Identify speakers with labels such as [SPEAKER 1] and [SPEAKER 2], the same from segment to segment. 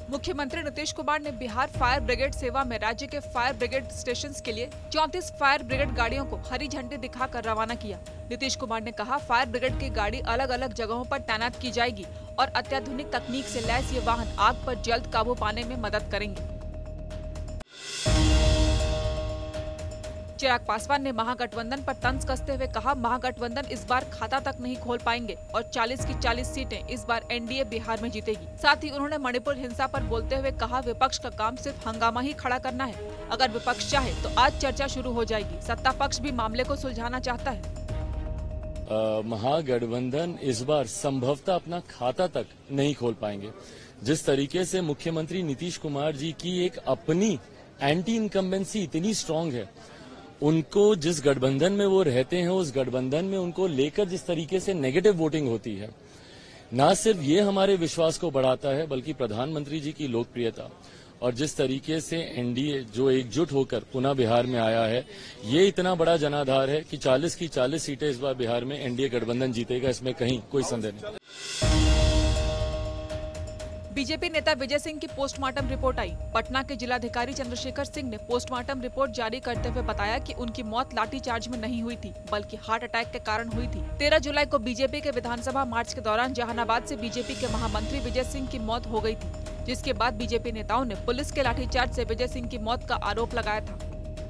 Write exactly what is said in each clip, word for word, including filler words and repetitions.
[SPEAKER 1] मुख्यमंत्री नीतीश कुमार ने Bihar fire brigade सेवा में राज्य के फायर ब्रिगेड स्टेशन के लिए चौंतीस फायर ब्रिगेड गाड़ियों को हरी झंडी दिखाकर रवाना किया। नीतीश कुमार ने कहा, फायर ब्रिगेड की गाड़ी अलग अलग जगहों पर तैनात की जाएगी और अत्याधुनिक तकनीक से लैस ये वाहन आग पर जल्द काबू पाने में मदद करेंगे। चिराग पासवान ने महागठबंधन पर तंज कसते हुए कहा, महागठबंधन इस बार खाता तक नहीं खोल पाएंगे और चालीस की चालीस सीटें इस बार एनडीए बिहार में जीतेगी। साथ ही उन्होंने मणिपुर हिंसा पर बोलते हुए कहा, विपक्ष का काम सिर्फ हंगामा ही खड़ा करना है। अगर विपक्ष चाहे तो आज चर्चा शुरू हो जाएगी। सत्ता पक्ष भी मामले को सुलझाना चाहता है।
[SPEAKER 2] महागठबंधन इस बार संभवतः अपना खाता तक नहीं खोल पाएंगे। जिस तरीके से मुख्यमंत्री नीतीश कुमार जी की एक अपनी एंटी इनकम्बेंसी इतनी स्ट्रांग है, उनको जिस गठबंधन में वो रहते हैं उस गठबंधन में उनको लेकर जिस तरीके से नेगेटिव वोटिंग होती है, न सिर्फ ये हमारे विश्वास को बढ़ाता है बल्कि प्रधानमंत्री जी की लोकप्रियता और जिस तरीके से एनडीए जो एकजुट होकर पुनः बिहार में आया है, ये इतना बड़ा जनाधार है कि चालीस की चालीस सीटें इस बार बिहार में एनडीए गठबंधन जीतेगा, इसमें कहीं कोई संदेह नहीं।
[SPEAKER 1] बीजेपी नेता विजय सिंह की पोस्टमार्टम रिपोर्ट आई। पटना के जिलाधिकारी चंद्रशेखर सिंह ने पोस्टमार्टम रिपोर्ट जारी करते हुए बताया कि उनकी मौत लाठीचार्ज में नहीं हुई थी बल्कि हार्ट अटैक के कारण हुई थी। तेरह जुलाई को बीजेपी के विधानसभा मार्च के दौरान जहानाबाद से बीजेपी के महामंत्री विजय सिंह की मौत हो गई थी, जिसके बाद बीजेपी नेताओं ने पुलिस के लाठीचार्ज से विजय सिंह की मौत का आरोप लगाया था।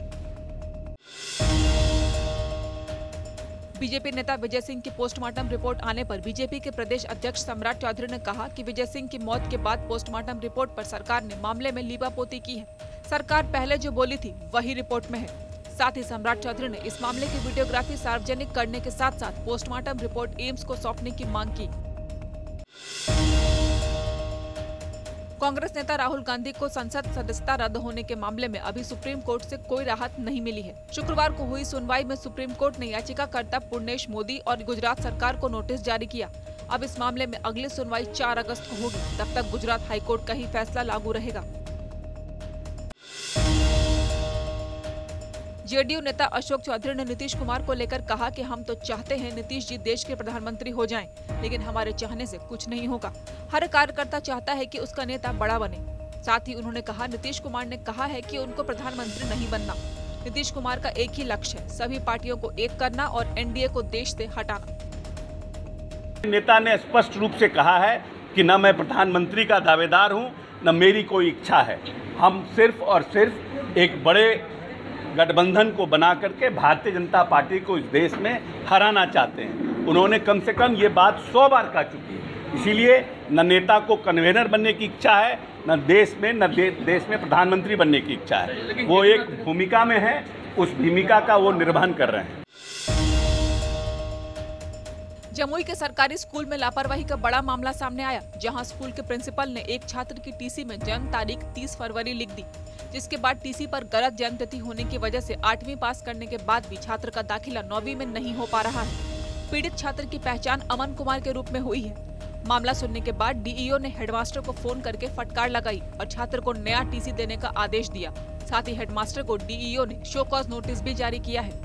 [SPEAKER 1] बीजेपी नेता विजय सिंह की पोस्टमार्टम रिपोर्ट आने पर बीजेपी के प्रदेश अध्यक्ष सम्राट चौधरी ने कहा कि विजय सिंह की मौत के बाद पोस्टमार्टम रिपोर्ट पर सरकार ने मामले में लीपापोती की है। सरकार पहले जो बोली थी वही रिपोर्ट में है। साथ ही सम्राट चौधरी ने इस मामले की वीडियोग्राफी सार्वजनिक करने के साथ साथ पोस्टमार्टम रिपोर्ट एम्स को सौंपने की मांग की। कांग्रेस नेता राहुल गांधी को संसद सदस्यता रद्द होने के मामले में अभी सुप्रीम कोर्ट से कोई राहत नहीं मिली है। शुक्रवार को हुई सुनवाई में सुप्रीम कोर्ट ने याचिकाकर्ता पूर्णेश मोदी और गुजरात सरकार को नोटिस जारी किया। अब इस मामले में अगली सुनवाई चार अगस्त को होगी। तब तक गुजरात हाईकोर्ट का ही फैसला लागू रहेगा। जेडीयू नेता अशोक चौधरी ने नीतीश कुमार को लेकर कहा कि हम तो चाहते हैं नीतीश जी देश के प्रधानमंत्री हो जाएं, लेकिन हमारे चाहने से कुछ नहीं होगा। हर कार्यकर्ता चाहता है कि उसका नेता बड़ा बने। साथ ही उन्होंने कहा, नीतीश कुमार ने कहा है कि उनको प्रधानमंत्री नहीं बनना। नीतीश कुमार का एक ही लक्ष्य है, सभी पार्टियों को एक करना और एनडीए को देश से हटाना।
[SPEAKER 3] नेता ने स्पष्ट रूप से कहा है कि न मैं प्रधानमंत्री का दावेदार हूं, न मेरी कोई इच्छा है। हम सिर्फ और सिर्फ एक बड़े गठबंधन को बना करके भारतीय जनता पार्टी को इस देश में हराना चाहते हैं। उन्होंने कम से कम ये बात सौ बार कह चुकी है। इसीलिए न नेता को कन्वेनर बनने की इच्छा है, न देश में न दे, देश में प्रधानमंत्री बनने की इच्छा है। वो एक भूमिका में है, उस भूमिका का वो निर्वहन कर रहे हैं।
[SPEAKER 1] जमुई के सरकारी स्कूल में लापरवाही का बड़ा मामला सामने आया, जहां स्कूल के प्रिंसिपल ने एक छात्र की टीसी में जन्म तारीख तीस फरवरी लिख दी, जिसके बाद टीसी पर गलत जन्मतिथि होने की वजह से आठवीं पास करने के बाद भी छात्र का दाखिला नौवीं में नहीं हो पा रहा है। पीड़ित छात्र की पहचान अमन कुमार के रूप में हुई है। मामला सुनने के बाद डीईओ ने हेडमास्टर को फोन करके फटकार लगाई और छात्र को नया टीसी देने का आदेश दिया। साथ ही हेडमास्टर को डीईओ ने शो कॉज नोटिस भी जारी किया है।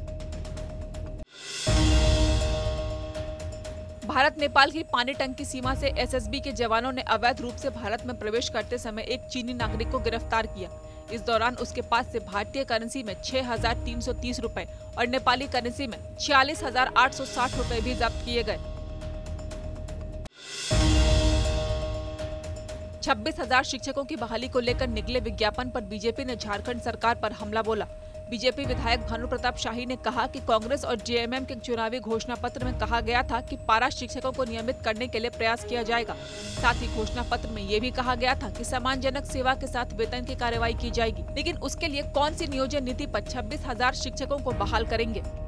[SPEAKER 1] भारत नेपाल की पानी टंकी सीमा से एसएसबी के जवानों ने अवैध रूप से भारत में प्रवेश करते समय एक चीनी नागरिक को गिरफ्तार किया। इस दौरान उसके पास से भारतीय करेंसी में छह हजार तीन सौ तीस रुपए और नेपाली करेंसी में छियालीस हजार आठ सौ साठ रुपए भी जब्त किए गए। छब्बीस हजार शिक्षकों की बहाली को लेकर निकले विज्ञापन पर बीजेपी ने झारखंड सरकार पर हमला बोला। बीजेपी विधायक भानु प्रताप शाही ने कहा कि कांग्रेस और जेएमएम के चुनावी घोषणा पत्र में कहा गया था कि पारा शिक्षकों को नियमित करने के लिए प्रयास किया जाएगा। साथ ही घोषणा पत्र में ये भी कहा गया था कि सम्मानजनक सेवा के साथ वेतन की कार्रवाई की जाएगी, लेकिन उसके लिए कौन सी नियोजन नीति पर छब्बीस हजार शिक्षकों को बहाल करेंगे।